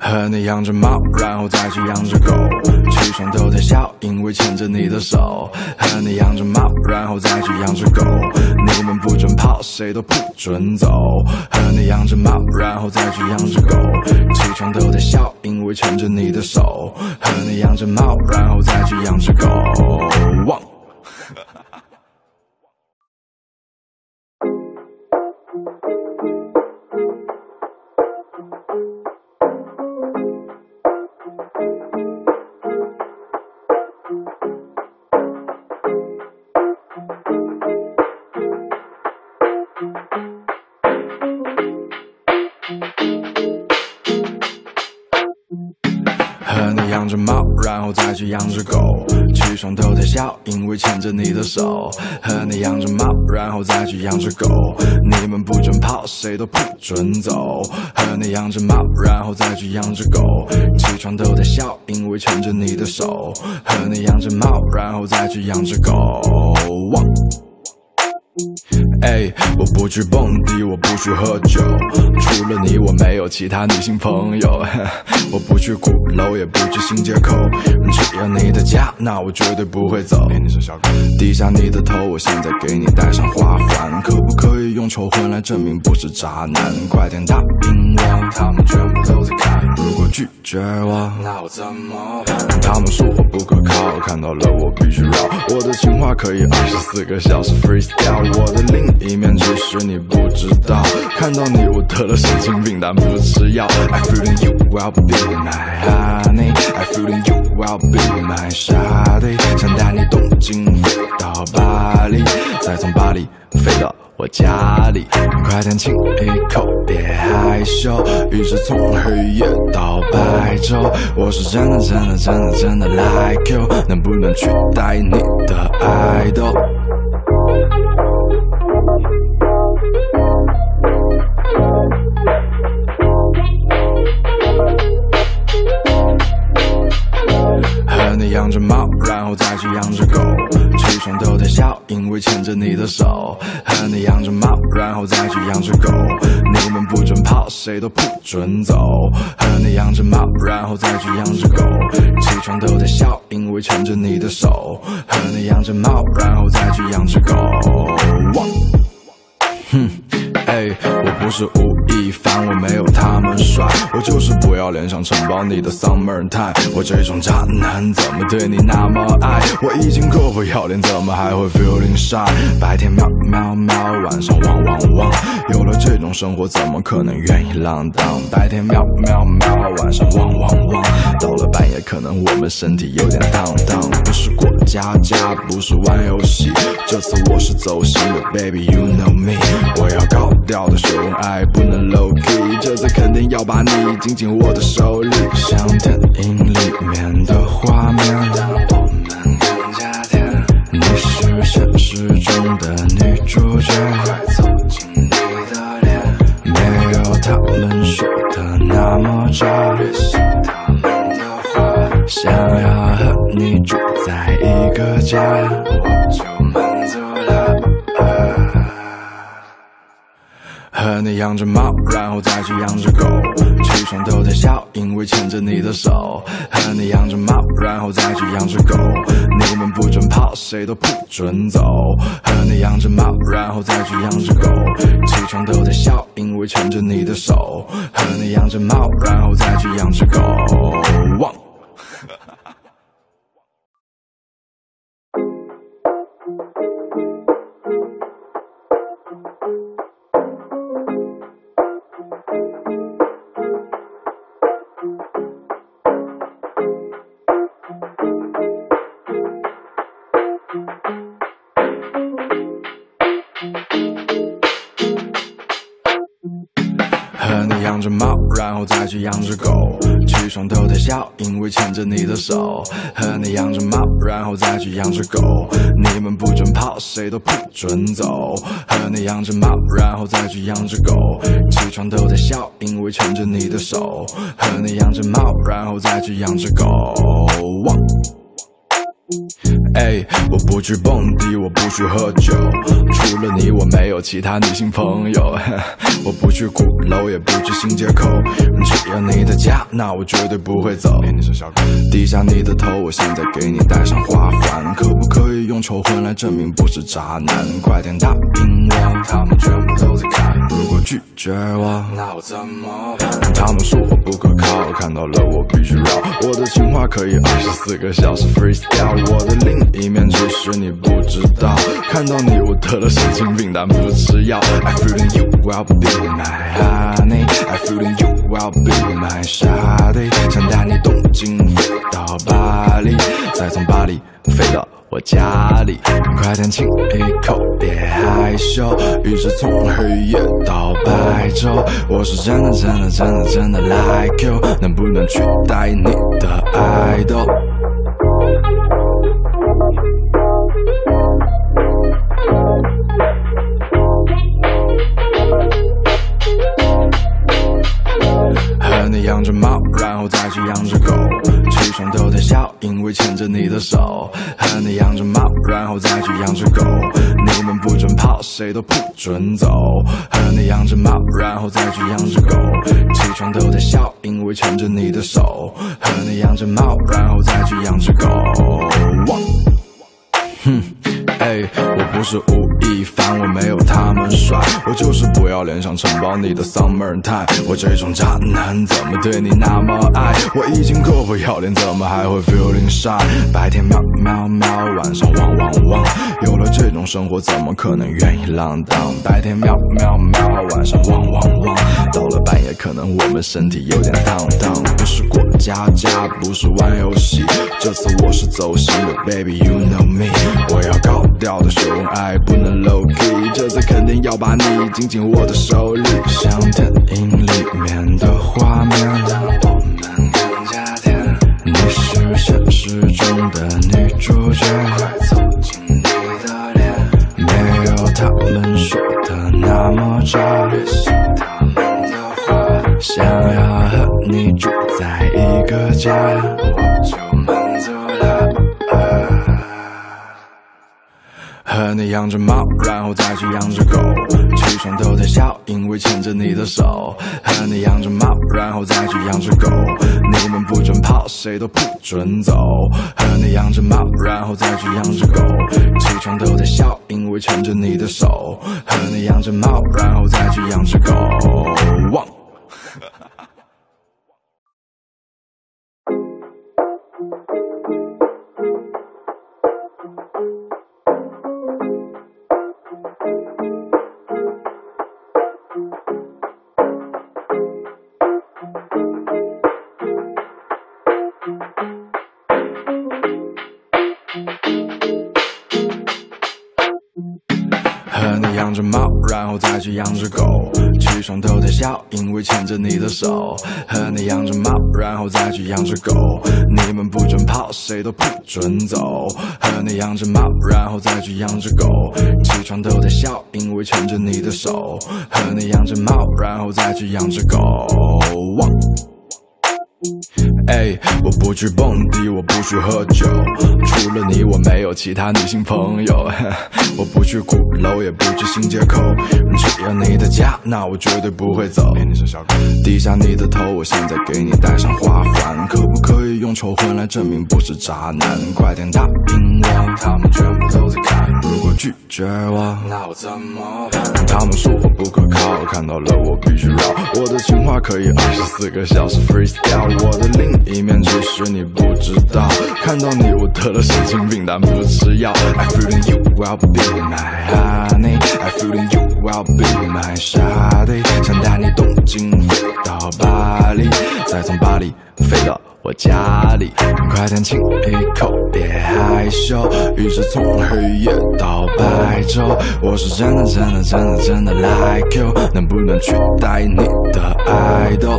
和你养只猫，然后再去养只狗，起床都在笑，因为牵着你的手。和你养只猫，然后再去养只狗，你们不准跑，谁都不准走。和你养只猫，然后再去养只狗，起床都在笑，因为牵着你的手。和你养只猫，然后再去养只狗。汪和你养只猫，然后再去养只狗，起床都在笑，因为牵着你的手。和你养只猫，然后再去养只狗，你们不准跑，谁都不准走。和你养只猫，然后再去养只狗，起床都在笑，因为牵着你的手。和你养只猫，然后再去养只狗。汪我不去蹦迪，我不去喝酒，除了你我没有其他女性朋友。我不去鼓楼，也不去新街口，只要你的家，那我绝对不会走。低下你的头，我现在给你戴上花环，可不可以用求婚来证明不是渣男？快点答应我，他们全部都在看。如果拒绝我，那我怎么办？他们说我不可靠，看到了我必须绕。我的情话可以24个小时 freestyle， 我的另一面其实你不知道，看到你我得了神经病，但不吃药。I feeling you, I'll be my honey. I feeling you, I'll be my shawty. 想带你东京飞到巴黎，再从巴黎飞到我家里。快点亲一口，别害羞。于是从黑夜到白昼，我是真的真的真的真的 like you， 能不能取代你的爱豆？和你养只猫，然后再去养只狗，起床都在笑，因为牵着你的手。和你养只猫，然后再去养只狗，你们不准跑，谁都不准走。和你养只猫，然后再去养只狗，起床都在笑，因为牵着你的手。和你养只猫，然后再去养只狗。我不是吴亦凡，我没有他们帅，我就是不要脸想承包你的 summer time。我这种渣男怎么对你那么爱？我已经够不要脸，怎么还会 feeling shy？ 白天喵喵喵，晚上汪汪汪，有了这种生活怎么可能愿意浪荡？白天喵喵喵，晚上汪汪汪，到了半夜可能我们身体有点荡荡。不是过家家，不是玩游戏，这次我是走心的 baby you know me。 我要高调的秀恩爱，不能 low key， 这次肯定要把你紧紧握在手里，像电影里面的画面，让我们更加甜。你是现实中的女主角，快走进你的脸，没有他们说的那么渣，别信他们的话，想要和你住在一个家，我就满足了。和你养只猫，然后再去养只狗，起床都在笑，因为牵着你的手。和你养只猫，然后再去养只狗，你们不准跑，谁都不准走。和你养只猫，然后再去养只狗，起床都在笑，因为牵着你的手。和你养只猫，然后再去养只狗。汪和你养只猫，然后再去养只狗，起床都在笑，因为牵着你的手。和你养只猫，然后再去养只狗，你们不准跑，谁都不准走。和你养只猫，然后再去养只狗，起床都在笑，因为牵着你的手。和你养只猫，然后再去养只狗。汪我不去蹦迪，我不去喝酒，除了你我没有其他女性朋友。我不去鼓楼，也不去新街口，只要你的家，那我绝对不会走。低下你的头，我现在给你戴上花环，可不可以用求婚来证明不是渣男？快点答应我，他们全部都在看。如果拒绝我，那我怎么办？他们说我不可靠，看到了我必须绕。我的情话可以24个小时 freestyle， 我的另一面其实你不知道。看到你我得了神经病，但不吃药。I feeling you, I'll be my honey. I feeling you, I'll be my shawty. 想带你东京飞到巴黎，再从巴黎飞到我家里。快点亲一口，别害羞。于是从黑夜到白昼，我是真的真的真的真的 like you， 能不能取代你的爱豆？和你养只猫，然后再去养只狗，起床都在笑，因为牵着你的手。和你养只猫，然后再去养只狗，你们不准跑，谁都不准走。和你养只猫，然后再去养只狗，起床都在笑，因为牵着你的手。和你养只猫，然后再去养只狗。我不是吴亦凡，我没有他们帅，我就是不要脸想承包你的 summertime。我这种渣男怎么对你那么爱？我已经够不要脸，怎么还会 feeling shy？ 白天喵喵喵，晚上汪汪汪，有了这种生活，怎么可能愿意浪荡？白天喵喵喵，晚上汪汪汪，到了半夜可能我们身体有点荡荡。不是过家家，不是玩游戏，这次我是走心的 baby you know me。 我要高调的秀恩爱，不能 low key， 这次肯定要把你紧紧握在手里，像电影里面的画面，让我们更加甜。你是现实中的女主角，快走进你的脸，没有他们说的那么渣，别信他们的话，想要和你住在一个家，我就满足了。和你养只猫，然后再去养只狗，起床都在笑，因为牵着你的手。和你养只猫，然后再去养只狗，你们不准跑，谁都不准走。和你养只猫，然后再去养只狗，起床都在笑，因为牵着你的手。和你养只猫，然后再去养只狗。和你养只猫，然后再去养只狗，起床都在笑，因为牵着你的手。和你养只猫，然后再去养只狗，你们不准跑，谁都不准走。和你养只猫，然后再去养只狗，起床都在笑，因为牵着你的手。和你养只猫，然后再去养只狗。我不去蹦迪，我不去喝酒，除了你我没有其他女性朋友。我不去鼓楼，也不去新街口，只要你的家，那我绝对不会走。低下你的头，我现在给你戴上花环，可不可以用求婚来证明不是渣男？快点答应我，他们全部都在看。如果拒绝我，那我怎么办？他们说我不可靠，看到了我必须绕。我的情话可以24个小时 freestyle， 我的另一面其实你不知道。看到你我得了神经病，但不吃药。I feeling you, I'll be my honey. I feeling you, I'll be my shawty. 想带你东京飞到巴黎，再从巴黎飞到我家里。快点亲一口，别害羞。于是从黑夜到白昼，我是真的真的真的真的 like you， 能不能取代你的爱豆？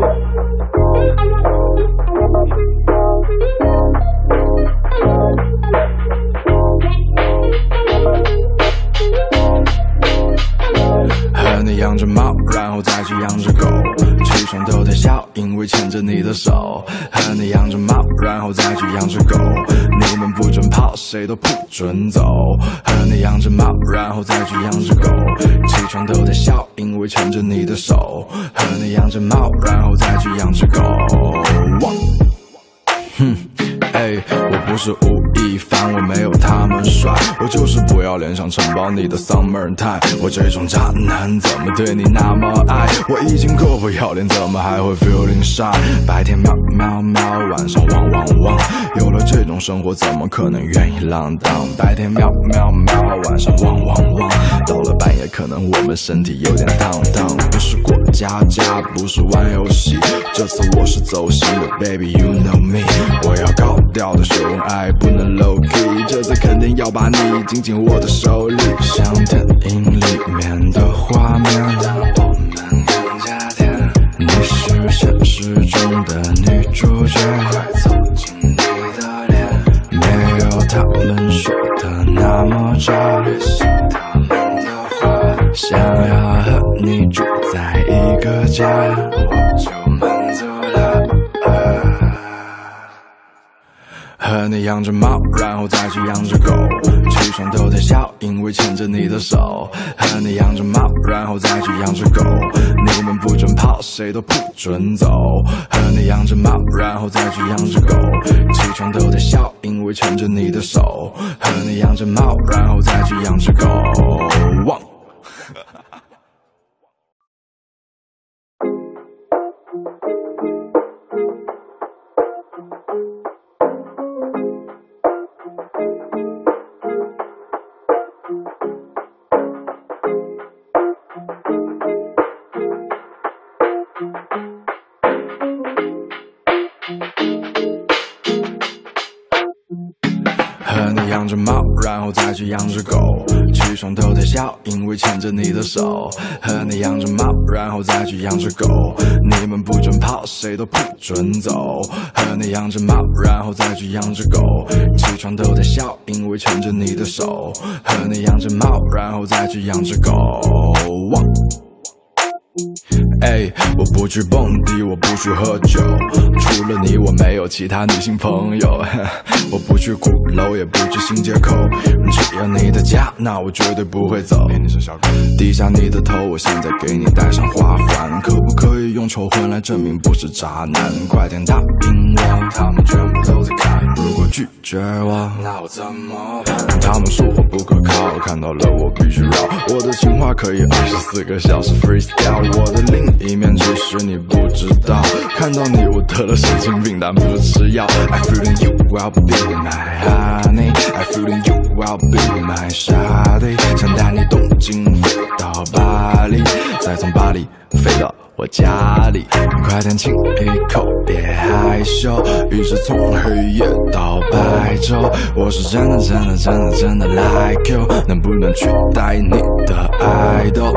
和你养只猫，然后再去养只狗，起床都在笑，因为牵着你的手。和你养只猫，然后再去养只狗，你们不准跑，谁都不准走。和你养只猫，然后再去养只狗，起床都在笑，因为牵着你的手。和你养只猫，然后再去养只狗。 不是吴亦凡，我没有他们帅，我就是不要脸想承包你的 summer time。我这种渣男怎么对你那么爱？我已经够不要脸，怎么还会 feeling shy？ 白天喵喵喵，晚上汪汪汪，有了这种生活，怎么可能愿意浪荡？白天喵喵喵，晚上汪汪汪，到了半夜可能我们身体有点荡荡。不是过家家，不是玩游戏，这次我是走心的 ，baby you know me。我要高调的秀恩爱，不能 low key， 这次肯定要把你紧紧握在手里，像电影里面的画面，让我们更加甜。你是现实中的女主角，快走进你的脸，没有他们说的那么渣，略信他们的话，想要和你住在一个家，我就满足了。和你养只猫，然后再去养只狗，起床都得笑，因为牵着你的手。和你养只猫，然后再去养只狗，你们不准跑，谁都不准走。和你养只猫，然后再去养只狗，起床都得笑，因为牵着你的手。和你养只猫，然后再去养只狗。汪和你养只猫，然后再去养只狗，起床都得笑，因为牵着你的手。和你养只猫，然后再去养只狗，你们不准跑，谁都不准走。和你养只猫，然后再去养只狗，起床都得笑，因为牵着你的手。和你养只猫，然后再去养只狗。汪我不去蹦迪，我不去喝酒，除了你我没有其他女性朋友。我不去鼓楼，也不去新街口，只要你的家，那我绝对不会走。低下你的头，我现在给你戴上花环，可不可以用求婚来证明不是渣男？快点答应我，他们全部都在看。如果拒绝我，那我怎么办？他们说我不可靠，看到了我必须绕。我的情话可以24个小时 freestyle， 我的另一面其实你不知道，看到你我得了神经病，但不是吃药。I feeling you, I'll be my honey. I feeling you, I'll be my shawty. 想带你东京飞到巴黎，再从巴黎飞到我家里。快点亲一口，别害羞，于是从黑夜到白昼，我是真的真的真的真的 like you， 能不能取代你的爱豆？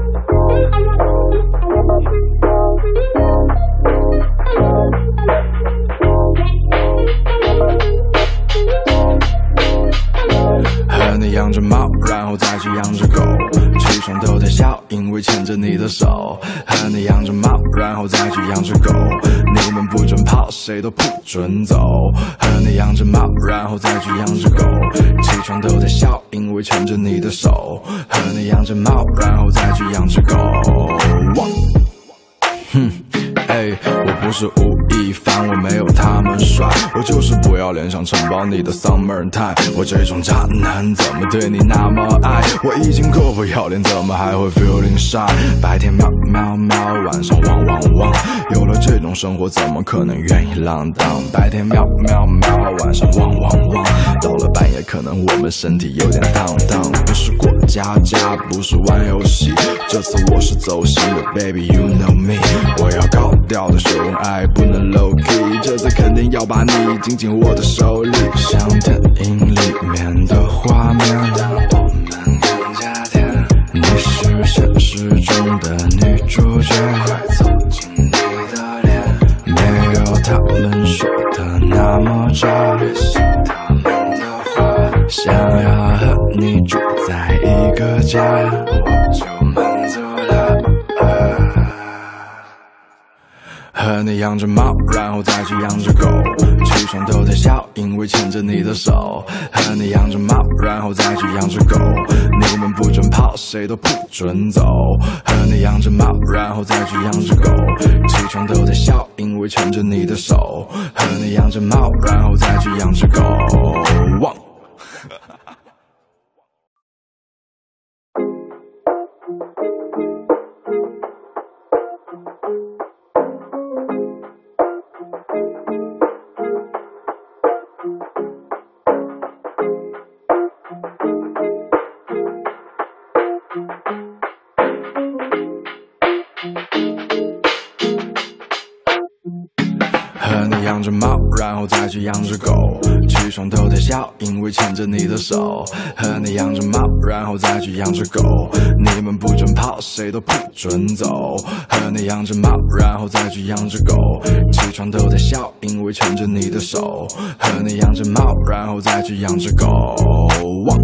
和你养只猫，然后再去养只狗，起床都得笑，因为牵着你的手。和你养只猫，然后再去养只狗，你们不准跑，谁都不准走。和你养只猫，然后再去养只狗，起床都得笑，因为牵着你的手。和你养只猫，然后再去养只狗。汪我不是吴亦凡，我没有他们帅，我就是不要脸想承包你的 summer time。 我这种渣男怎么对你那么爱？我已经够不要脸，怎么还会 feeling shy？ 白天喵喵喵，晚上汪汪汪，有了这种生活，怎么可能愿意浪荡？白天喵喵喵，晚上汪汪汪，到了半夜可能我们身体有点荡荡。不是过家家，不是玩游戏，这次我是走心的 baby you know me。 我要高调的秀恩爱，不能 low key， 这次肯定要把你紧紧握在手里，像电影里面的画面，让我们更加甜。你是现实中的女主角，快走进你的脸，没有他们说的那么渣，略信他们的话，想要和你住在一个家，我就满足了。和你你养只猫，然后再去养只狗，起床都在笑，因为牵着你的手。和你养只猫，然后再去养只狗，你们不准跑，谁都不准走。和你养只猫，然后再去养只狗，起床都在笑，因为牵着你的手。和你养只猫，然后再去养只狗。汪和你养只猫，然后再去养只狗，起床都在笑，因为牵着你的手。和你养只猫，然后再去养只狗，你们不准跑，谁都不准走。和你养只猫，然后再去养只狗，起床都在笑，因为牵着你的手。和你养只猫，然后再去养只狗。汪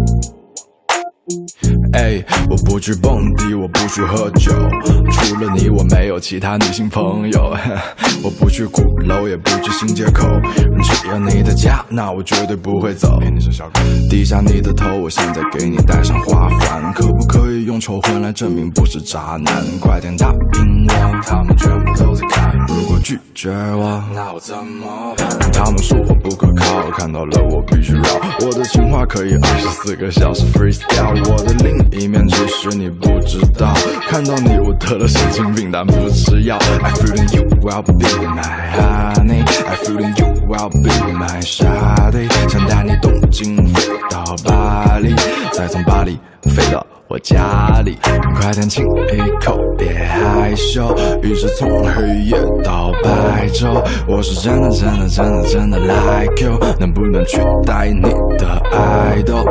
我不去蹦迪，我不去喝酒，除了你我没有其他女性朋友。我不去鼓楼，也不去新街口，只要你的家，那我绝对不会走。低下你的头，我现在给你戴上花环，可不可以用求婚来证明不是渣男？快点答应我，他们全部都在看。如果拒绝我，那我怎么办？他们说我不可靠，看到了我必须绕。我的情话可以24个小时 freestyle， 我的另一面其实你不知道，看到你我得了神经病，但不吃药。I feeling you, I'll be my honey. I feeling you, I'll be my shawty. 想带你东京飞到巴黎，再从巴黎飞到我家里。快点亲一口，别害羞。于是从黑夜到白昼，我是真的真的真的真的 like you， 能不能取代你的爱豆？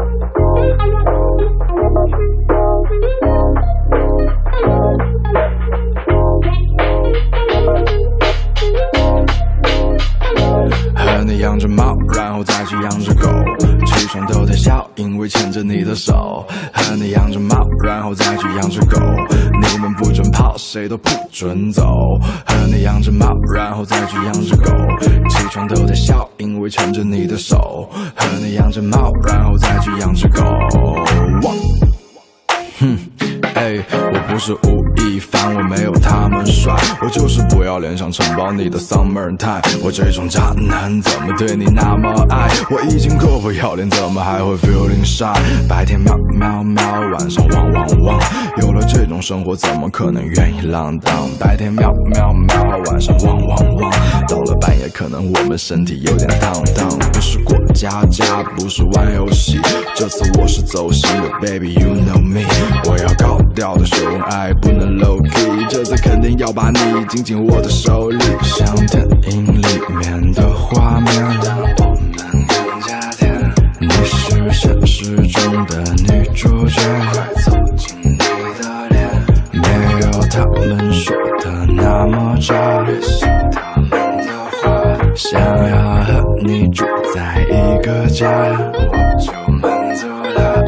和你养只猫，然后再去养只狗，起床都在笑，因为牵着你的手。和你养只猫，然后再去养只狗，你们不准跑，谁都不准走。和你养只猫，然后再去养只狗，起床都在笑，因为牵着你的手。和你养只猫，然后再去养只狗。我不是吴亦凡，我没有他们帅，我就是不要脸想承包你的 summer time。我这种渣男怎么对你那么爱？我已经够不要脸，怎么还会 feeling shy？ 白天喵喵喵，晚上汪汪汪，有了这种生活怎么可能愿意浪荡？白天喵喵喵，晚上汪汪汪，到了半夜可能我们身体有点荡荡。不是过家家，不是玩游戏，这次我是走心的 baby you know me。 我要高调的秀恩爱，不能 low key， 这次肯定要把你紧紧握在手里，像电影里面的画面，让我们更加甜。你是现实中的女主角，快走进你的脸，没有他们说的那么渣，略信他们的话，想要和你住在一个家，我就满足了。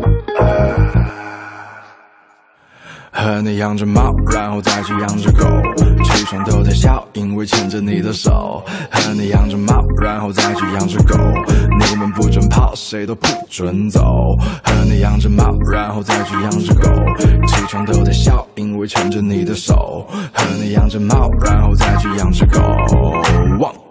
和你养只猫，然后再去养只狗，起床都在笑，因为牵着你的手。和你养只猫，然后再去养只狗，你们不准跑，谁都不准走。和你养只猫，然后再去养只狗，起床都在笑，因为牵着你的手。和你养只猫，然后再去养只狗。汪